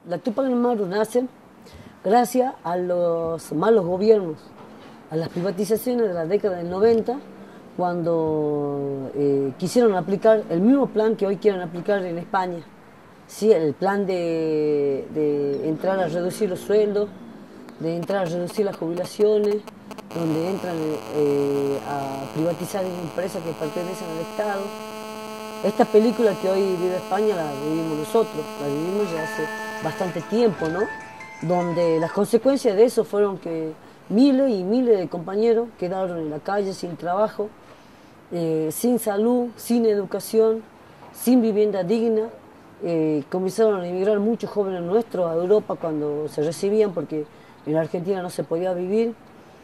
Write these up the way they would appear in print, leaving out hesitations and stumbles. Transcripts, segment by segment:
La Tupac Amaru nace gracias a los malos gobiernos, a las privatizaciones de la década del 90, cuando quisieron aplicar el mismo plan que hoy quieren aplicar en España. Sí, el plan de entrar a reducir los sueldos, de entrar a reducir las jubilaciones, donde entran a privatizar empresas que pertenecen al Estado. Esta película que hoy vive España la vivimos nosotros, la vivimos ya hace bastante tiempo, ¿no? Donde las consecuencias de eso fueron que miles y miles de compañeros quedaron en la calle sin trabajo, sin salud, sin educación, sin vivienda digna. Comenzaron a emigrar muchos jóvenes nuestros a Europa cuando se recibían, porque en Argentina no se podía vivir.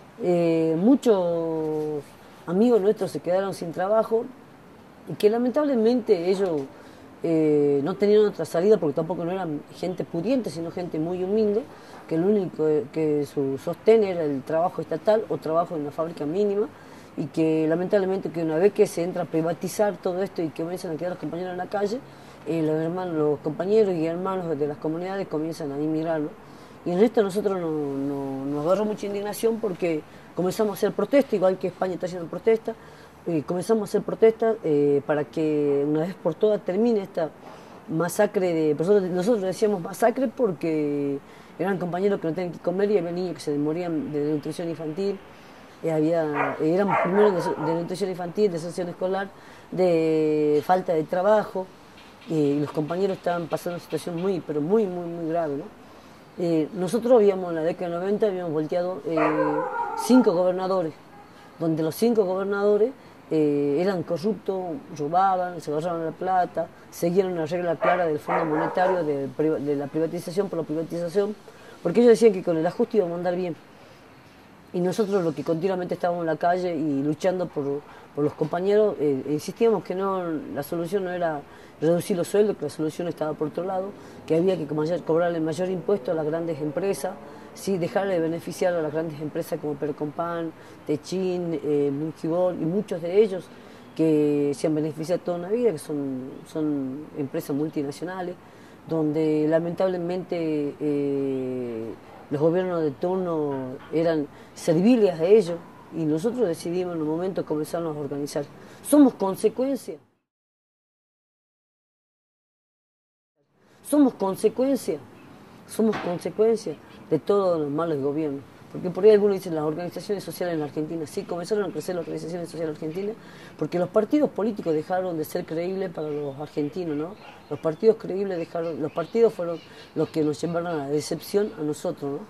Muchos amigos nuestros se quedaron sin trabajo y que lamentablemente ellos no tenían otra salida, porque tampoco no eran gente pudiente, sino gente muy humilde, que lo único que su sostén era el trabajo estatal o trabajo en una fábrica mínima, y que lamentablemente que una vez que se entra a privatizar todo esto y que comienzan a quedar los compañeros en la calle, los compañeros y hermanos de las comunidades comienzan a inmigrar, ¿no? Y en esto nosotros nos agarró mucha indignación, porque comenzamos a hacer protestas, igual que España está haciendo protestas. Comenzamos a hacer protestas para que una vez por todas termine esta masacre de... Nosotros decíamos masacre porque eran compañeros que no tenían que comer, y había niños que se morían de nutrición infantil. Éramos primero de nutrición infantil, de deserción escolar, de falta de trabajo, y los compañeros estaban pasando una situación muy, pero muy, muy, muy grave, ¿no? Nosotros habíamos en la década del 90 habíamos volteado 5 gobernadores, donde los 5 gobernadores eran corruptos, robaban, se agarraban la plata, seguían una regla clara del Fondo Monetario de la privatización por la privatización, porque ellos decían que con el ajuste íbamos a andar bien. Y nosotros, lo que continuamente estábamos en la calle y luchando por los compañeros, insistíamos que no, la solución no era reducir los sueldos, que la solución estaba por otro lado, que había que cobrarle mayor impuesto a las grandes empresas, sí, dejarle de beneficiar a las grandes empresas como Percompan, Techin, Mungibor, y muchos de ellos que se han beneficiado toda una vida, que son empresas multinacionales, donde lamentablemente los gobiernos de turno eran serviles a ellos, y nosotros decidimos en un momento comenzarnos a organizar. Somos consecuencia, somos consecuencia, somos consecuencia de todos los malos gobiernos. Porque por ahí algunos dicen las organizaciones sociales en la Argentina. Sí, comenzaron a crecer las organizaciones sociales argentinas porque los partidos políticos dejaron de ser creíbles para los argentinos, ¿no? Los partidos creíbles dejaron, los partidos fueron los que nos llevaron a la decepción a nosotros, ¿no?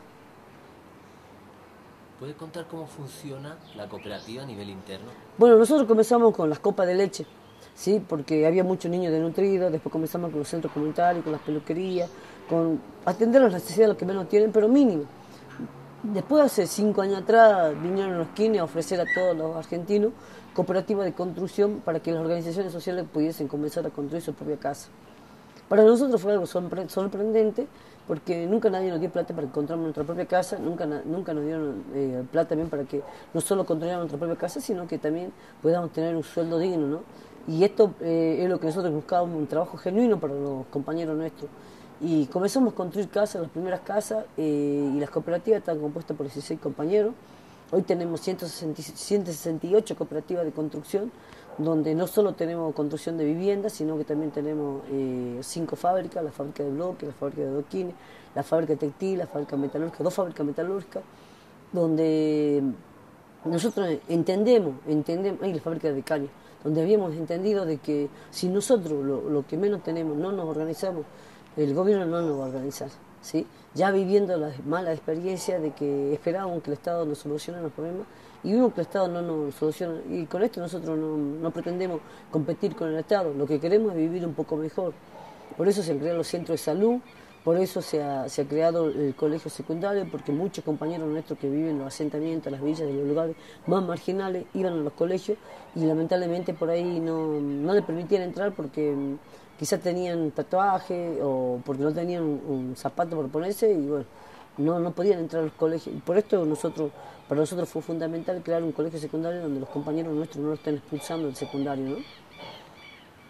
¿Puede contar cómo funciona la cooperativa a nivel interno? Bueno, nosotros comenzamos con las copas de leche, ¿sí? Porque había muchos niños desnutridos. Después comenzamos con los centros comunitarios, con las peluquerías, con atender las necesidades de los que menos tienen, pero mínimo. Después, hace 5 años atrás, vinieron los kines a ofrecer a todos los argentinos cooperativas de construcción para que las organizaciones sociales pudiesen comenzar a construir su propia casa. Para nosotros fue algo sorprendente, porque nunca nadie nos dio plata para que construyamos nuestra propia casa, nunca nos dieron plata también para que no solo construyamos nuestra propia casa, sino que también podamos tener un sueldo digno, ¿no? Y esto es lo que nosotros buscábamos, un trabajo genuino para los compañeros nuestros. Y comenzamos a construir casas, las primeras casas, y las cooperativas están compuestas por 16 compañeros. Hoy tenemos 168 cooperativas de construcción, donde no solo tenemos construcción de viviendas, sino que también tenemos 5 fábricas: la fábrica de bloques, la fábrica de adoquines, la fábrica textil, la fábrica metalúrgica, 2 fábricas metalúrgicas, donde nosotros entendemos, y la fábrica de caña, donde habíamos entendido de que si nosotros lo que menos tenemos no nos organizamos, el gobierno no nos va a organizar, ¿sí? Ya viviendo la mala experiencia de que esperábamos que el Estado nos solucione los problemas, y vimos que el Estado no nos soluciona, y con esto nosotros no pretendemos competir con el Estado, lo que queremos es vivir un poco mejor. Por eso se han creado los centros de salud, por eso se ha creado el colegio secundario, porque muchos compañeros nuestros que viven en los asentamientos, las villas, en los lugares más marginales, iban a los colegios, y lamentablemente por ahí no les permitían entrar porque quizás tenían tatuaje, o porque no tenían un zapato por ponerse, y bueno, no podían entrar a los colegios. Y por esto para nosotros fue fundamental crear un colegio secundario donde los compañeros nuestros no lo estén expulsando del secundario, ¿no?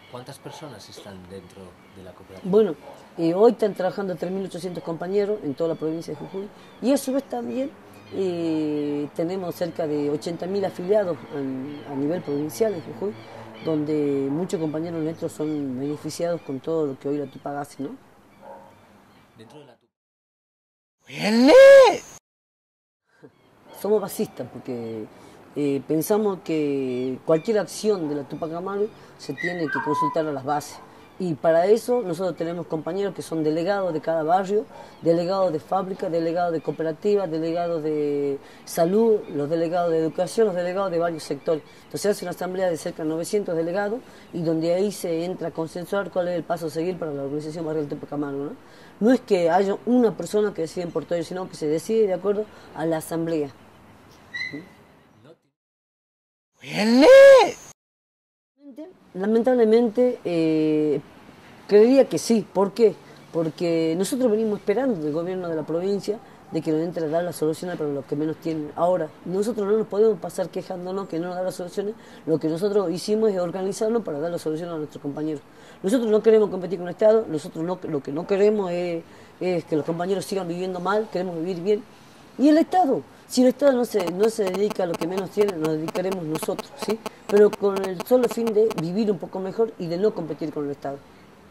¿Cuántas personas están dentro de la cooperativa? Bueno, hoy están trabajando 3.800 compañeros en toda la provincia de Jujuy y a su vez también tenemos cerca de 80.000 afiliados a nivel provincial en Jujuy, donde muchos compañeros nuestros son beneficiados con todo lo que hoy la Tupac hace, ¿no? Dentro de la Tupac. Somos basistas porque pensamos que cualquier acción de la Tupac Amaru se tiene que consultar a las bases. Y para eso nosotros tenemos compañeros que son delegados de cada barrio, delegados de fábrica, delegados de cooperativas, delegados de salud, los delegados de educación, los delegados de varios sectores. Entonces se hace una asamblea de cerca de 900 delegados y donde ahí se entra a consensuar cuál es el paso a seguir para la organización barrial Tupac Amaru, ¿no? No es que haya una persona que decida por todo ello, sino que se decide de acuerdo a la asamblea. Lamentablemente, creería que sí. ¿Por qué? Porque nosotros venimos esperando del gobierno de la provincia de que nos entre a dar las soluciones para los que menos tienen. Ahora, nosotros no nos podemos pasar quejándonos que no nos da las soluciones. Lo que nosotros hicimos es organizarnos para dar las soluciones a nuestros compañeros. Nosotros no queremos competir con el Estado, nosotros lo que no queremos es que los compañeros sigan viviendo mal, queremos vivir bien. Y el Estado, si el Estado no se dedica a lo que menos tiene, nos dedicaremos nosotros, ¿sí? Pero con el solo fin de vivir un poco mejor y de no competir con el Estado.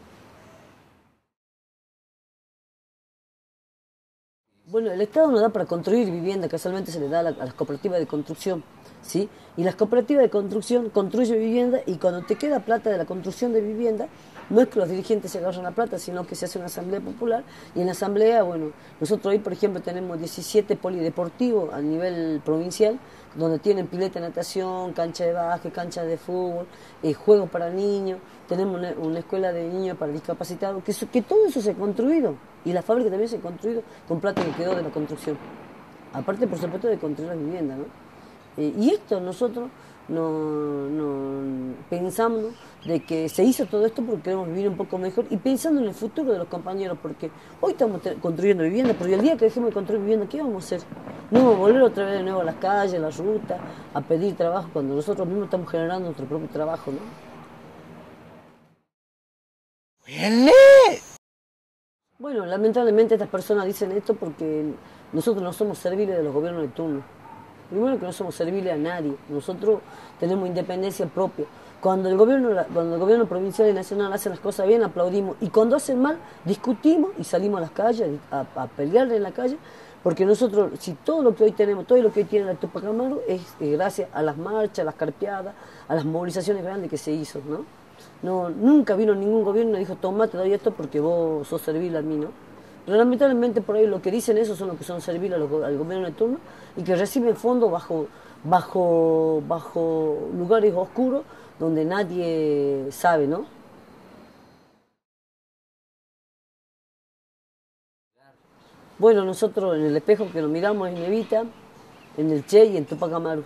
Bueno, el Estado nos da para construir vivienda, casualmente se le da a las cooperativas de construcción, ¿sí? Y las cooperativas de construcción construyen vivienda y cuando te queda plata de la construcción de vivienda, no es que los dirigentes se agarran la plata, sino que se hace una asamblea popular y en la asamblea, bueno, nosotros hoy, por ejemplo, tenemos 17 polideportivos a nivel provincial, donde tienen pileta de natación, cancha de básquet, cancha de fútbol, juegos para niños, tenemos una escuela de niños para discapacitados, que todo eso se ha construido y la fábrica también se ha construido con plata que quedó de la construcción. Aparte, por supuesto, de construir las viviendas, ¿no? Y esto nosotros no pensamos de que se hizo todo esto porque queremos vivir un poco mejor y pensando en el futuro de los compañeros, porque hoy estamos construyendo viviendas, pero el día que dejemos de construir viviendas, ¿qué vamos a hacer? No vamos a volver otra vez de nuevo a las calles, a las rutas, a pedir trabajo, cuando nosotros mismos estamos generando nuestro propio trabajo, ¿no? Bueno, lamentablemente estas personas dicen esto porque nosotros no somos serviles de los gobiernos de turno. Primero que no somos serviles a nadie, nosotros tenemos independencia propia. Cuando el gobierno provincial y nacional hacen las cosas bien, aplaudimos. Y cuando hacen mal, discutimos y salimos a las calles, a pelear en la calle. Porque nosotros, si todo lo que hoy tenemos, todo lo que hoy tiene la Tupac Amaru, es gracias a las marchas, a las carpeadas, a las movilizaciones grandes que se hizo, ¿no? No, nunca vino ningún gobierno y dijo, toma, te doy esto porque vos sos servil a mí, ¿no? Pero lamentablemente por ahí lo que dicen eso son los que son serviles al gobierno de turno y que reciben fondos bajo lugares oscuros donde nadie sabe, ¿no? Bueno, nosotros en el espejo que nos miramos en Evita, en el Che y en Tupac Amaru.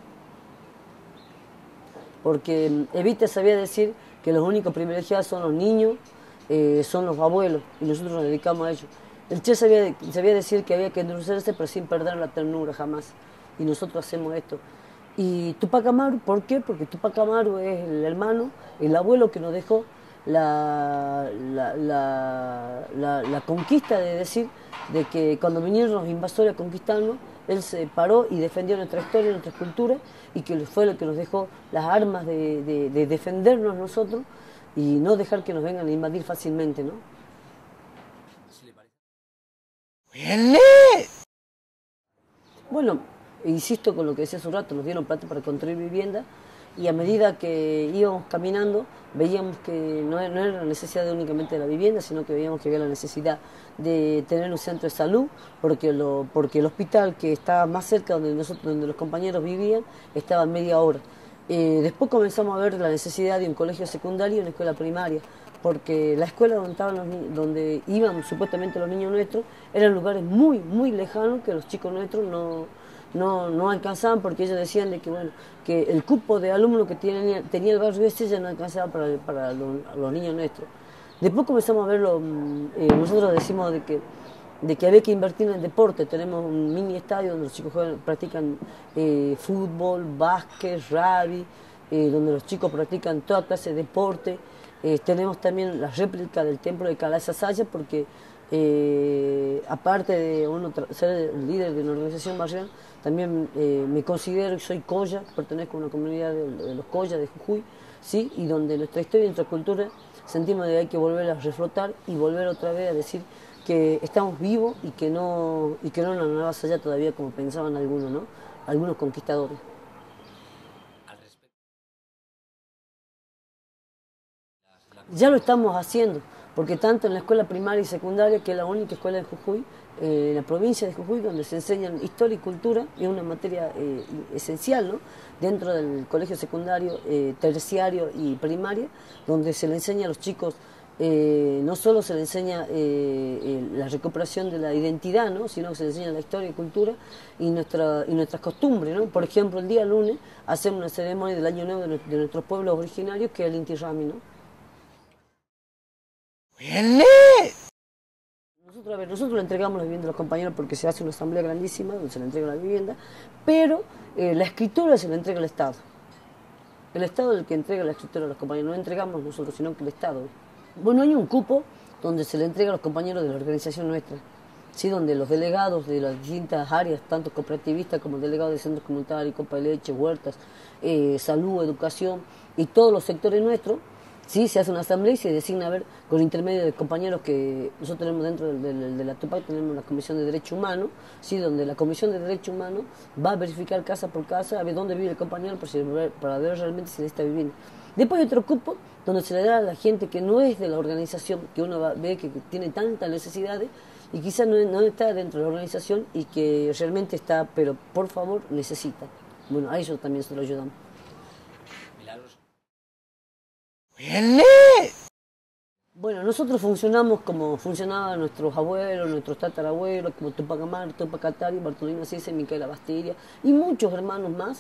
Porque Evita sabía decir que los únicos privilegiados son los niños, son los abuelos, y nosotros nos dedicamos a ellos. El Che sabía decir que había que endulzarse, pero sin perder la ternura jamás. Y nosotros hacemos esto. Y Tupac Amaru, ¿por qué? Porque Tupac Amaru es el hermano, el abuelo que nos dejó la conquista de decir de que cuando vinieron los invasores a conquistarnos, él se paró y defendió nuestra historia, nuestra cultura, y que fue lo que nos dejó las armas de defendernos nosotros y no dejar que nos vengan a invadir fácilmente, ¿no? Bueno, insisto con lo que decía hace un rato, nos dieron plata para construir vivienda y a medida que íbamos caminando veíamos que no era la necesidad únicamente de la vivienda, sino que veíamos que había la necesidad de tener un centro de salud, porque el hospital que estaba más cerca donde los compañeros vivían estaba a media hora. Después comenzamos a ver la necesidad de un colegio secundario y una escuela primaria, porque la escuela donde iban supuestamente los niños nuestros eran lugares muy, muy lejanos que los chicos nuestros no alcanzaban, porque ellos decían de que, bueno, que el cupo de alumnos que tenía el barrio este ya no alcanzaba para los niños nuestros. Después comenzamos a verlo, nosotros decimos de que había que invertir en el deporte. Tenemos un mini estadio donde los chicos practican fútbol, básquet, rugby, donde los chicos practican toda clase de deporte. Tenemos también la réplica del templo de Calasasaya, porque aparte de uno ser el líder de una organización barrial, también me considero que soy Colla, pertenezco a una comunidad de los Collas de Jujuy, ¿sí? Y donde nuestra historia y nuestra cultura sentimos que hay que volver a reflotar y volver otra vez a decir que estamos vivos y que no nos vas allá todavía como pensaban algunos, ¿no? Algunos conquistadores. Ya lo estamos haciendo, porque tanto en la escuela primaria y secundaria, que es la única escuela de Jujuy, en la provincia de Jujuy, donde se enseñan historia y cultura, es una materia esencial, ¿no? Dentro del colegio secundario, terciario y primaria, donde se le enseña a los chicos, no solo se le enseña la recuperación de la identidad, ¿no? Sino que se le enseña la historia y cultura y nuestras costumbres, ¿no? Por ejemplo, el día lunes hacemos una ceremonia del Año Nuevo de nuestros pueblos originarios, que es el Inti Raymi, ¿no? Nosotros le entregamos la vivienda a los compañeros porque se hace una asamblea grandísima donde se le entrega la vivienda, pero la escritura se la entrega al Estado. El Estado es el que entrega la escritura a los compañeros, no entregamos nosotros, sino que el Estado. Bueno, hay un cupo donde se le entrega a los compañeros de la organización nuestra, ¿sí? Donde los delegados de las distintas áreas, tanto cooperativistas como el delegado de centros comunitarios, copa de leche, huertas, salud, educación y todos los sectores nuestros, sí, se hace una asamblea y se designa, a ver, con intermedio de compañeros que nosotros tenemos dentro de la TUPAC, tenemos la Comisión de Derechos Humanos, sí, donde la Comisión de Derechos Humanos va a verificar casa por casa, a ver dónde vive el compañero para ver realmente si le está viviendo. Después hay otro cupo donde se le da a la gente que no es de la organización, que uno ve que tiene tantas necesidades y quizás no está dentro de la organización y que realmente está, pero por favor necesita. Bueno, a ellos también se lo ayudamos. Bueno, nosotros funcionamos como funcionaban nuestros abuelos, nuestros tatarabuelos, como Tupac Amaru, Tupac Katari, Bartolina Sisa, Micaela Bastilla y muchos hermanos más,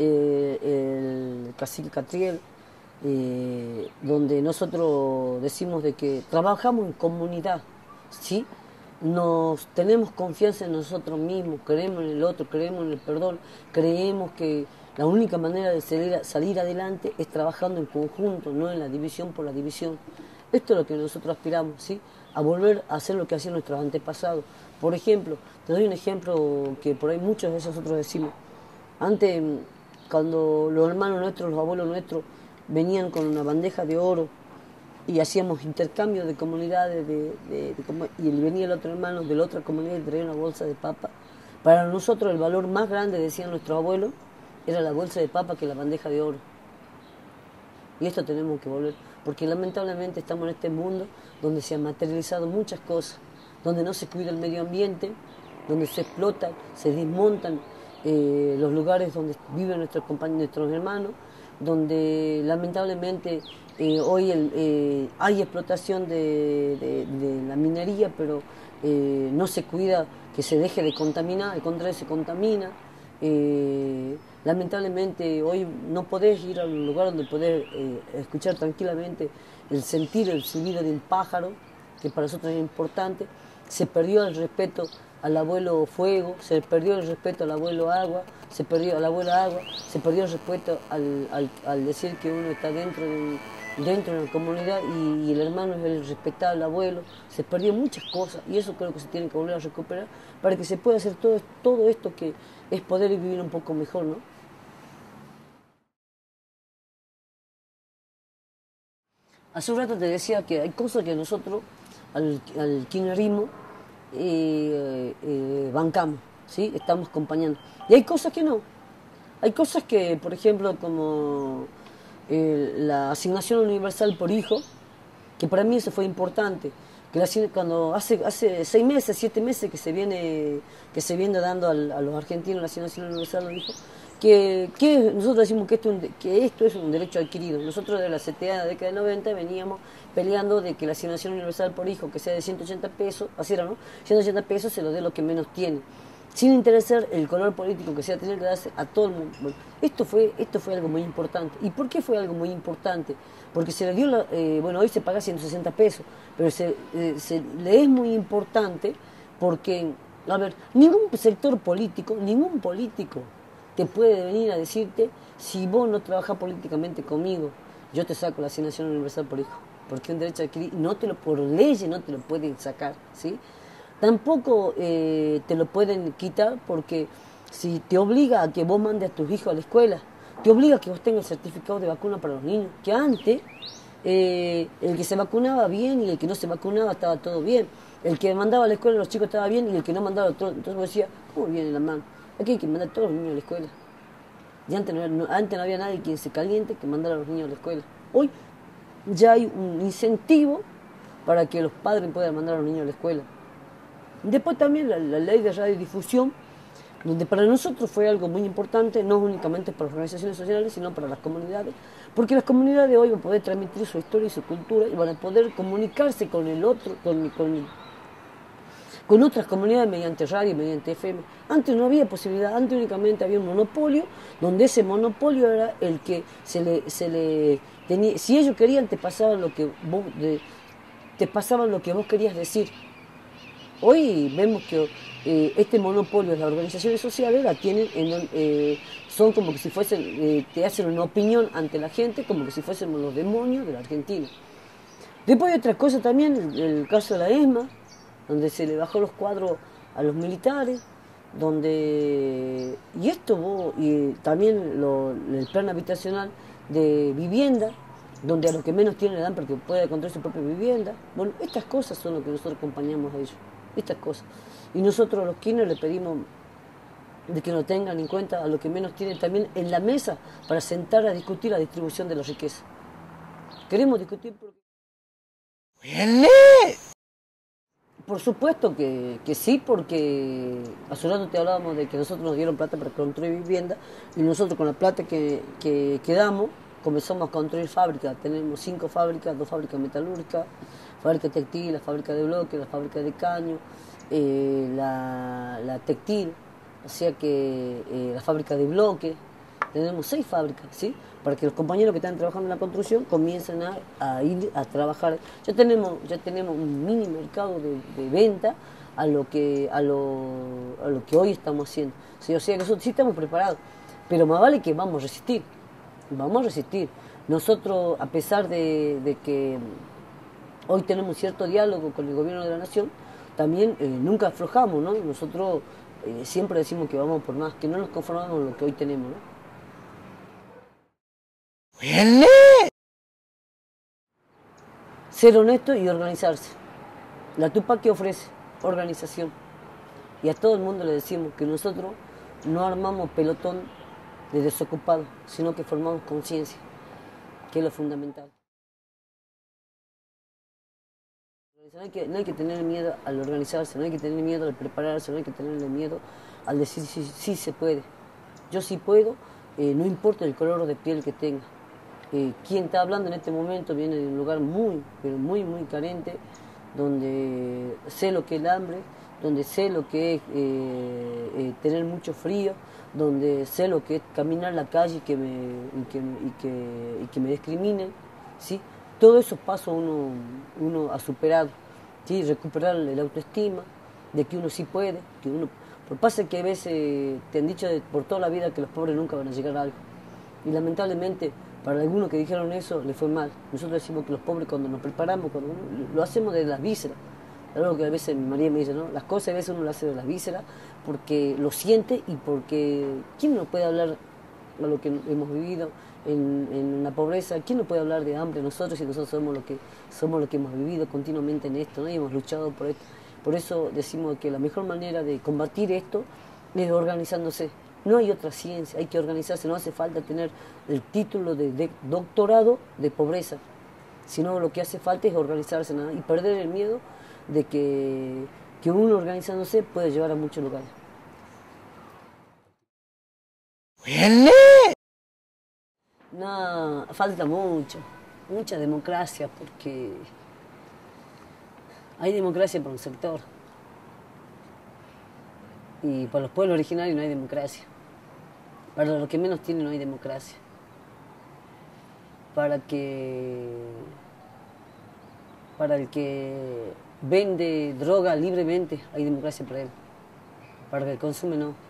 el cacique Catriel, donde nosotros decimos de que trabajamos en comunidad, ¿sí? Nos tenemos confianza en nosotros mismos, creemos en el otro, creemos en el perdón, creemos que la única manera de salir adelante es trabajando en conjunto, no en la división por la división. Esto es lo que nosotros aspiramos, ¿sí? A volver a hacer lo que hacían nuestros antepasados. Por ejemplo, te doy un ejemplo que por ahí muchos de nosotros decimos. Antes, cuando los hermanos nuestros, los abuelos nuestros, venían con una bandeja de oro y hacíamos intercambio de comunidades, y venía el otro hermano de la otra comunidad y traía una bolsa de papa. Para nosotros el valor más grande, decían nuestros abuelos, era la bolsa de papa que la bandeja de oro. Y esto tenemos que volver, porque lamentablemente estamos en este mundo donde se han materializado muchas cosas, donde no se cuida el medio ambiente, donde se explotan, se desmontan los lugares donde viven nuestros compañeros, nuestros hermanos, donde lamentablemente hoy hay explotación de la minería, pero no se cuida que se deje de contaminar, al contrario se contamina. Lamentablemente hoy no podés ir a un lugar donde podés escuchar tranquilamente el sentir, el silbido de un pájaro, que para nosotros es importante. Se perdió el respeto al abuelo fuego, se perdió el respeto al abuelo agua, se perdió el respeto al decir que uno está dentro de una comunidad y el hermano es el respetar al abuelo. Se perdió muchas cosas y eso creo que se tiene que volver a recuperar para que se pueda hacer todo esto que es poder vivir un poco mejor, ¿no? Hace un rato te decía que hay cosas que nosotros al kirchnerismo bancamos, ¿sí? Estamos acompañando. Y hay cosas que no. Hay cosas que, por ejemplo, como la asignación universal por hijo, que para mí eso fue importante. Que cuando hace 6 meses, 7 meses que se viene dando a los argentinos la asignación universal por hijo, que nosotros decimos que esto es un derecho adquirido. Nosotros de la CTA de la década del 90 veníamos peleando de que la asignación universal por hijo, que sea de 180 pesos, así era, ¿no? 180 pesos se lo dé lo que menos tiene, sin interesar el color político que sea, tener que darse a todo el mundo. Bueno, esto fue algo muy importante. ¿Y por qué fue algo muy importante? Porque se le dio, bueno, hoy se paga 160 pesos, pero le es muy importante porque, a ver, ningún sector político, ningún político te puede venir a decirte Si vos no trabajás políticamente conmigo, yo te saco la asignación universal por hijo, porque es un derecho adquirido, por ley no te lo pueden sacar, ¿sí? Tampoco te lo pueden quitar porque si te obliga a que vos mandes a tus hijos a la escuela, te obliga a que vos tengas certificado de vacuna para los niños, que antes el que se vacunaba bien y el que no se vacunaba estaba todo bien, el que mandaba a la escuela a los chicos estaba bien y el que no mandaba a todos, entonces vos decías, ¿cómo viene la mano? Aquí hay que mandar a todos los niños a la escuela. Y antes no había nadie que se caliente que mandara a los niños a la escuela. Hoy ya hay un incentivo para que los padres puedan mandar a los niños a la escuela. Después también la ley de radiodifusión, donde para nosotros fue algo muy importante, no únicamente para las organizaciones sociales, sino para las comunidades, porque las comunidades hoy van a poder transmitir su historia y su cultura y van a poder comunicarse con el otro, con otras comunidades mediante radio, mediante FM. Antes no había posibilidad, antes únicamente había un monopolio, donde ese monopolio era el que se le tenía, si ellos querían te pasaban lo que vos querías decir. Hoy vemos que este monopolio de las organizaciones sociales la tienen son como que si fuesen, te hacen una opinión ante la gente, como que si fuésemos los demonios de la Argentina. Después hay otra cosa también, el caso de la ESMA, donde se le bajó los cuadros a los militares, y también el plan habitacional de vivienda, donde a los que menos tienen le dan para que pueda construir su propia vivienda. Bueno, estas cosas son lo que nosotros acompañamos a ellos, estas cosas. Y nosotros a los Kirchner le pedimos de que nos tengan en cuenta a los que menos tienen también en la mesa para sentar a discutir la distribución de la riqueza. Queremos discutir por supuesto que sí, porque hace un rato te hablábamos de que nosotros nos dieron plata para construir vivienda y nosotros con la plata que damos comenzamos a construir fábricas. Tenemos 5 fábricas, 2 fábricas metalúrgicas, fábrica textil, la fábrica de bloques, la fábrica de caño, la textil, o sea que la fábrica de bloques. Tenemos 6 fábricas, ¿sí? Para que los compañeros que están trabajando en la construcción comiencen a ir a trabajar. Ya tenemos un mini mercado de venta a lo que hoy estamos haciendo. ¿Sí? O sea que nosotros sí estamos preparados, pero más vale que vamos a resistir. Vamos a resistir. Nosotros, a pesar de que hoy tenemos un cierto diálogo con el gobierno de la nación, también nunca aflojamos, ¿no? Nosotros siempre decimos que vamos por más, que no nos conformamos con lo que hoy tenemos, ¿no? Ser honesto y organizarse. La Tupac que ofrece organización. Y a todo el mundo le decimos que nosotros no armamos pelotón de desocupados, sino que formamos conciencia, que es lo fundamental. No hay que tener miedo al organizarse, no hay que tener miedo al prepararse, no hay que tener miedo al decir sí se puede. Yo sí puedo, no importa el color de piel que tenga. Quien está hablando en este momento viene de un lugar muy, pero muy, muy carente, donde sé lo que es el hambre, donde sé lo que es tener mucho frío, donde sé lo que es caminar la calle y que me discriminen, ¿sí? Todo eso paso uno a superar, ¿sí? Recuperar la autoestima de que uno sí puede, por pasa que a veces te han dicho por toda la vida que los pobres nunca van a llegar a algo, y lamentablemente para algunos que dijeron eso les fue mal. Nosotros decimos que los pobres cuando nos preparamos, lo hacemos de las vísceras. Algo que a veces María me dice, ¿no? Las cosas a veces uno las hace de las vísceras porque lo siente y porque ¿quién nos puede hablar de lo que hemos vivido en la pobreza? ¿Quién nos puede hablar de hambre nosotros si nosotros somos lo que hemos vivido continuamente en esto, ¿no? Y hemos luchado por esto. Por eso decimos que la mejor manera de combatir esto es organizándose. No hay otra ciencia, hay que organizarse, no hace falta tener el título de doctorado de pobreza, sino lo que hace falta es organizarse, ¿no? Y perder el miedo de que uno organizándose puede llevar a muchos lugares. No, falta mucha democracia, porque hay democracia para un sector y para los pueblos originarios no hay democracia. Para los que menos tienen no hay democracia. Para el que vende droga libremente hay democracia para él. Para el que consume no.